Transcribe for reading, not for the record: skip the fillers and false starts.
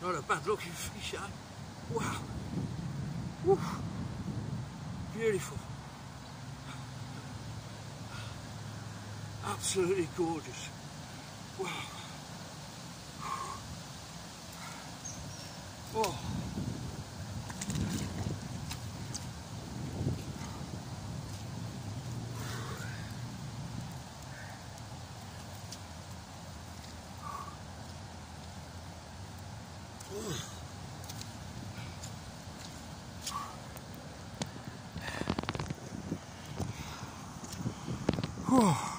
Not a bad looking fish, eh? Wow. Woo. Beautiful. Absolutely gorgeous. Wow. Oh. Oh.